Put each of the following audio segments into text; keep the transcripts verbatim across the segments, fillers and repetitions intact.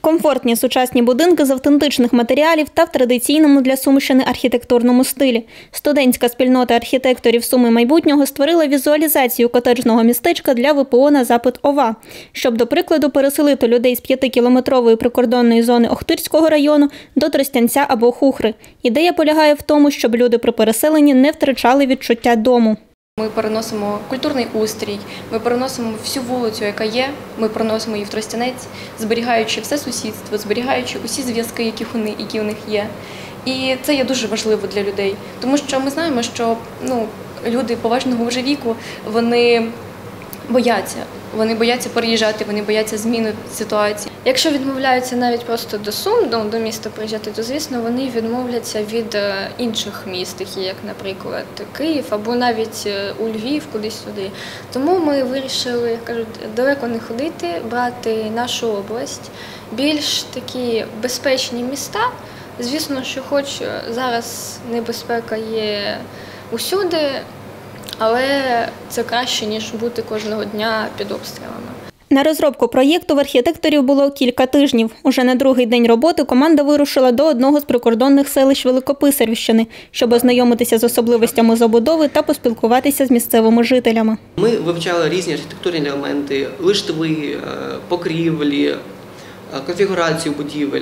Комфортні сучасні будинки з автентичних матеріалів та в традиційному для Сумщини архітектурному стилі. Студентська спільнота архітекторів Суми майбутнього створила візуалізацію котеджного містечка для ве пе о на запит ОВА, щоб, до прикладу, переселити людей з п'ятикілометрової прикордонної зони Охтирського району до Тростянця або Хухри. Ідея полягає в тому, щоб люди при переселенні не втрачали відчуття дому. Ми переносимо культурний устрій, ми переносимо всю вулицю, яка є, ми переносимо її в Тростянець, зберігаючи все сусідство, зберігаючи усі зв'язки, які у них є. І це є дуже важливо для людей, тому що ми знаємо, що ну, люди поважного вже віку, вони бояться. Вони бояться переїжджати, вони бояться зміни ситуації. Якщо відмовляються навіть просто до Сум, до, до міста приїжджати, то, звісно, вони відмовляться від інших міст, такі як, наприклад, Київ або навіть у Львів, кудись сюди. Тому ми вирішили, як кажуть, далеко не ходити, брати нашу область, більш такі безпечні міста. Звісно, що хоч зараз небезпека є усюди, але це краще, ніж бути кожного дня під обстрілами. На розробку проєкту в архітекторів було кілька тижнів. Уже на другий день роботи команда вирушила до одного з прикордонних селищ Великописарівщини, щоб ознайомитися з особливостями забудови та поспілкуватися з місцевими жителями. Ми вивчали різні архітектурні елементи, лиштви, покрівлі, конфігурацію будівель.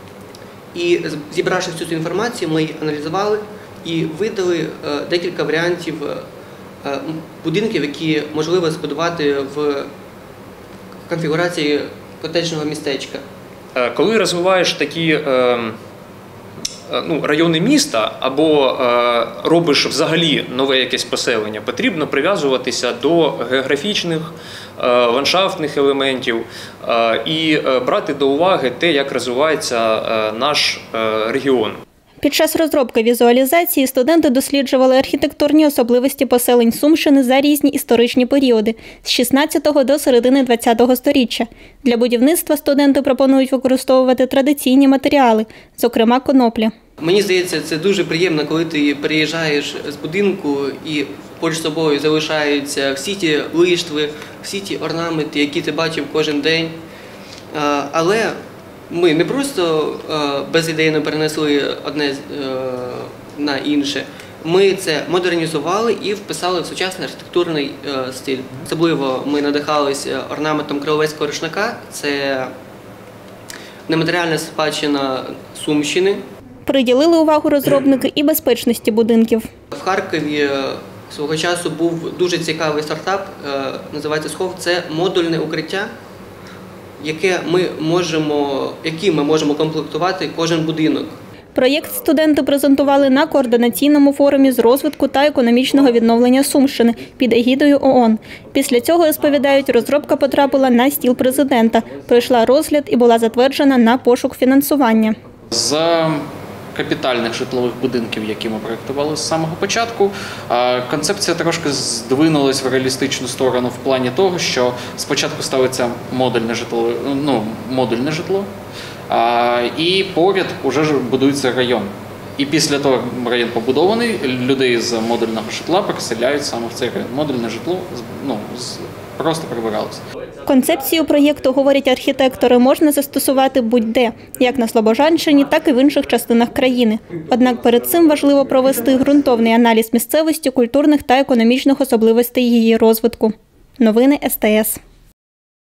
І зібравши всю цю інформацію, ми її аналізували і видали декілька варіантів будинків, які можливо збудувати в конфігурації котеджного містечка. Коли розвиваєш такі ну, райони міста або робиш взагалі нове якесь поселення, потрібно прив'язуватися до географічних, ландшафтних елементів і брати до уваги те, як розвивається наш регіон. Під час розробки візуалізації студенти досліджували архітектурні особливості поселень Сумщини за різні історичні періоди – з шістнадцятого до середини ХХ століття. Для будівництва студенти пропонують використовувати традиційні матеріали, зокрема конопля. Мені здається, це дуже приємно, коли ти переїжджаєш з будинку і поруч з собою залишаються всі ті лиштви, всі ті орнаменти, які ти бачив кожен день. Але ми не просто безідейно перенесли одне на інше, ми це модернізували і вписали в сучасний архітектурний стиль. Особливо ми надихалися орнаментом Криловецького рушника, це нематеріальна спадщина Сумщини. Приділили увагу розробники і безпечності будинків. В Харкові свого часу був дуже цікавий стартап, називається «Схов». Це модульне укриття, яке ми можемо, які ми можемо комплектувати кожен будинок. Проєкт студенти презентували на координаційному форумі з розвитку та економічного відновлення Сумщини під егідою ООН. Після цього, розповідають, розробка потрапила на стіл президента, пройшла розгляд і була затверджена на пошук фінансування. За капітальних житлових будинків, які ми проєктували з самого початку, концепція трошки здвинулась в реалістичну сторону в плані того, що спочатку ставиться модульне житло, ну, модульне житло, і поряд вже будується район. І після того район побудований, людей з модульного житла переселяють саме в цей район. Модульне житло ну, просто прибиралося. Концепцію проєкту, говорять архітектори, можна застосувати будь-де, як на Слобожанщині, так і в інших частинах країни. Однак перед цим важливо провести ґрунтовний аналіз місцевості, культурних та економічних особливостей її розвитку. Новини ес те ес.